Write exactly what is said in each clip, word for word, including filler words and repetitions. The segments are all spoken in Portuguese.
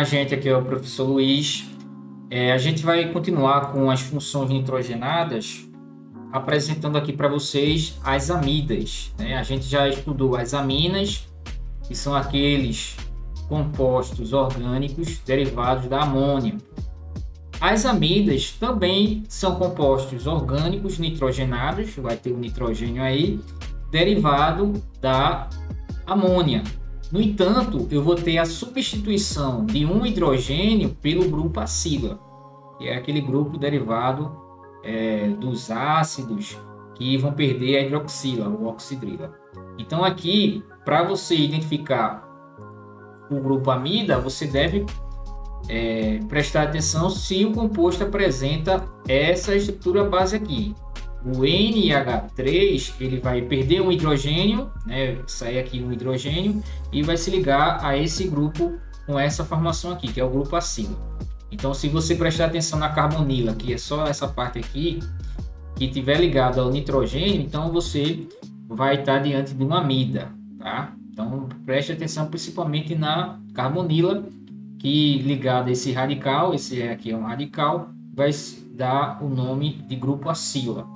gente, aqui é o professor Luiz. É, a gente vai continuar com as funções nitrogenadas, apresentando aqui para vocês as amidas, né? A gente já estudou as aminas, que são aqueles compostos orgânicos derivados da amônia. As amidas também são compostos orgânicos nitrogenados, vai ter o nitrogênio aí, derivado da amônia. No entanto, eu vou ter a substituição de um hidrogênio pelo grupo acila, que é aquele grupo derivado é, dos ácidos que vão perder a hidroxila ou oxidrila. Então aqui, para você identificar o grupo amida, você deve é, prestar atenção se o composto apresenta essa estrutura base aqui. O N H três ele vai perder um hidrogênio, né? Sai aqui um hidrogênio e vai se ligar a esse grupo com essa formação aqui, que é o grupo acila. Então, se você prestar atenção na carbonila, que é só essa parte aqui, que tiver ligado ao nitrogênio, então você vai estar diante de uma amida, tá? Então, preste atenção principalmente na carbonila, que ligado a esse radical, esse aqui é um radical, vai dar o nome de grupo acila.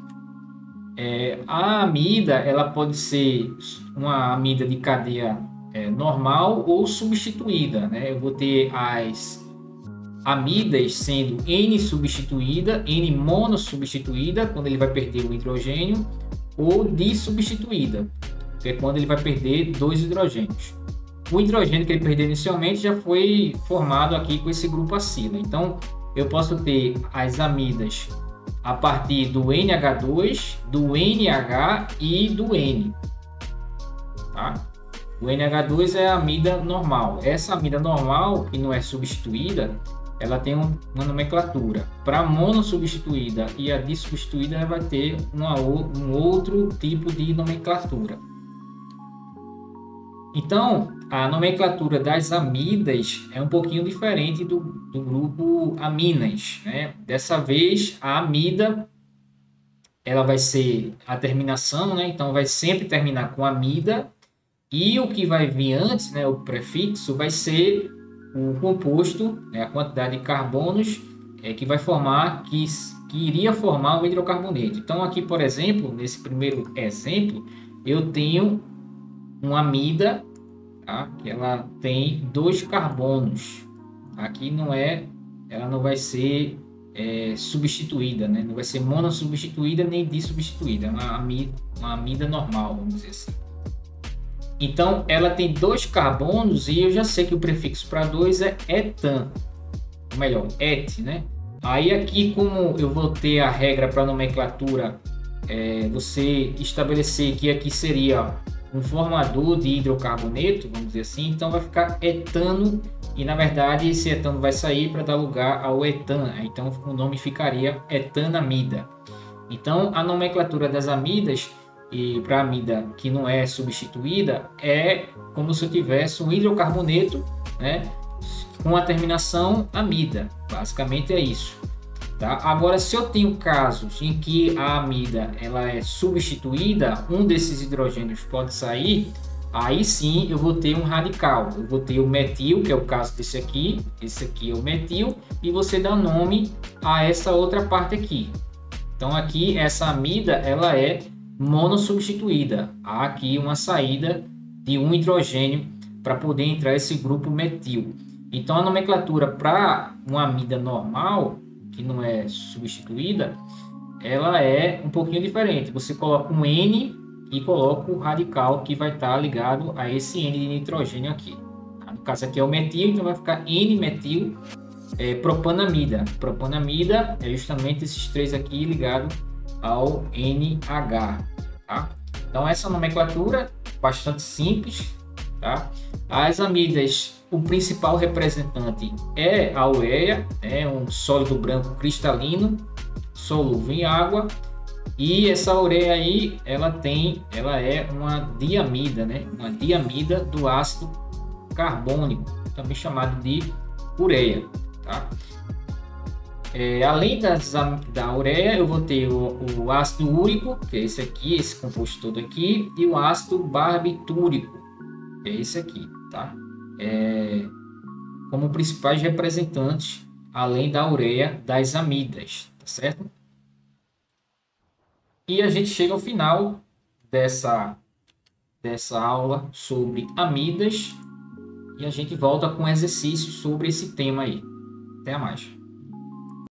É, a amida ela pode ser uma amida de cadeia é, normal ou substituída, né? Eu vou ter as amidas sendo N substituída, N monossubstituída, quando ele vai perder o hidrogênio, ou dissubstituída, que é quando ele vai perder dois hidrogênios. O hidrogênio que ele perdeu inicialmente já foi formado aqui com esse grupo acila. Então, eu posso ter as amidas a partir do N H dois, do N H e do N. Tá? O N H dois é a amida normal. Essa amida normal, que não é substituída, ela tem um, uma nomenclatura. Para a monossubstituída e a dissubstituída, ela vai ter uma, um outro tipo de nomenclatura. Então, a nomenclatura das amidas é um pouquinho diferente do, do grupo aminas, né? Dessa vez, a amida ela vai ser a terminação, né? Então, vai sempre terminar com amida, e o que vai vir antes, né? O prefixo, vai ser o composto, né? A quantidade de carbonos é, que vai formar, que, que iria formar um hidrocarboneto. Então, aqui, por exemplo, nesse primeiro exemplo, eu tenho uma amida, tá? Que ela tem dois carbonos. Aqui não é, ela não vai ser é, substituída, né? Não vai ser monossubstituída nem dissubstituída, é uma amida, uma amida normal, vamos dizer assim. Então ela tem dois carbonos e eu já sei que o prefixo para dois é etan, ou melhor, et, né? Aí aqui, como eu vou ter a regra para nomenclatura, é, você estabelecer que aqui seria um formador de hidrocarboneto, vamos dizer assim, então vai ficar etano, e na verdade esse etano vai sair para dar lugar ao etan, então o nome ficaria etanamida. Então a nomenclatura das amidas, e para amida que não é substituída, é como se eu tivesse um hidrocarboneto, né, com a terminação amida, basicamente é isso. Tá? Agora, se eu tenho casos em que a amida ela é substituída, um desses hidrogênios pode sair, aí sim eu vou ter um radical. Eu vou ter o metil, que é o caso desse aqui, esse aqui é o metil, e você dá nome a essa outra parte aqui. Então aqui essa amida ela é monossubstituída. Há aqui uma saída de um hidrogênio para poder entrar esse grupo metil. Então a nomenclatura para uma amida normal, que não é substituída, ela é um pouquinho diferente. Você coloca um N e coloca o radical que vai estar ligado a esse N de nitrogênio aqui. No caso aqui é o metil, então vai ficar N-metil é, propanamida. Propanamida é justamente esses três aqui ligados ao N H. Tá? Então essa nomenclatura bastante simples. Tá? As amidas, o principal representante é a ureia, é um sólido branco cristalino, solúvel em água, e essa ureia aí, ela tem, ela é uma diamida, né? Uma diamida do ácido carbônico, também chamado de ureia. Tá? É, além das, da ureia, eu vou ter o, o ácido úrico, que é esse aqui, esse composto todo aqui, e o ácido barbitúrico, é esse aqui, tá? É, como principais representantes, além da ureia, das amidas, tá certo? E a gente chega ao final dessa, dessa aula sobre amidas e a gente volta com um exercício sobre esse tema aí. Até mais.